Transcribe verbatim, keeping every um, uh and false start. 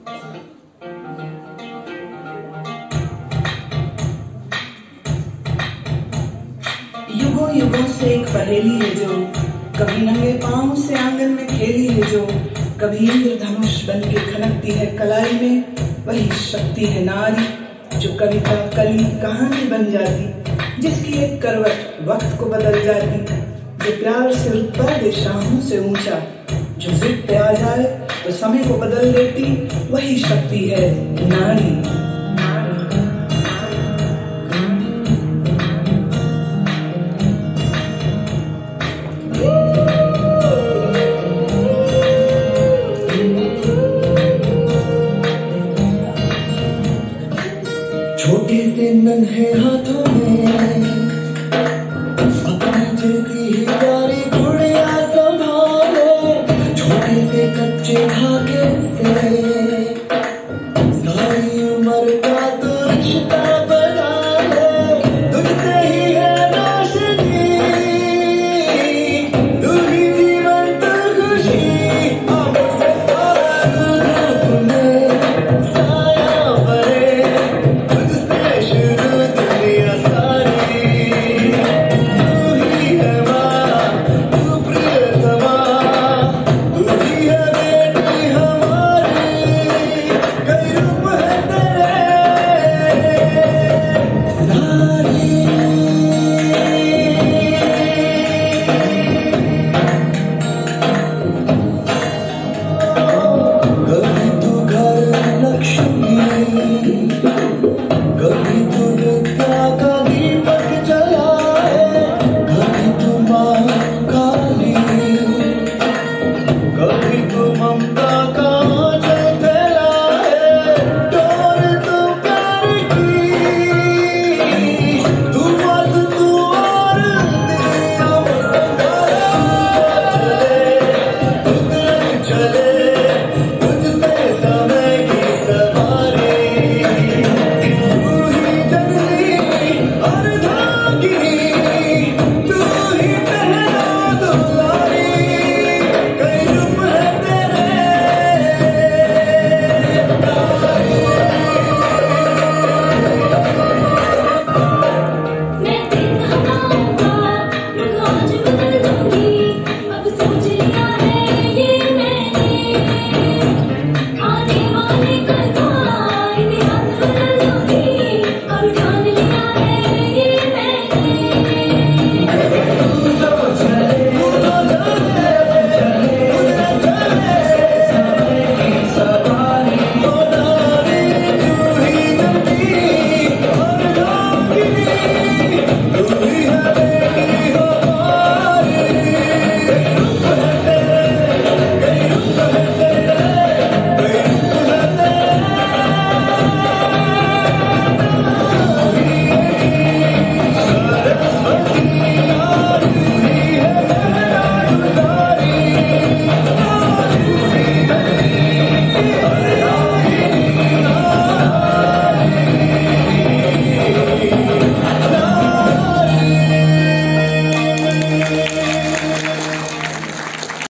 युगों युगों से एक पहेली है जो कभी नंगे पांव से आंगन में खेली है, जो कभी इंद्रधनुष बन के खनकती है कलाई में, वही शक्ति है नारी जो कविता कली कहानी बन जाती, जिसकी एक करवट वक्त को बदल जाती, जो प्यार से रुतबा दे शाहों से ऊंचा, जो जिद पे आ जाए तो समय को बदल देती, वही शक्ति है नारी।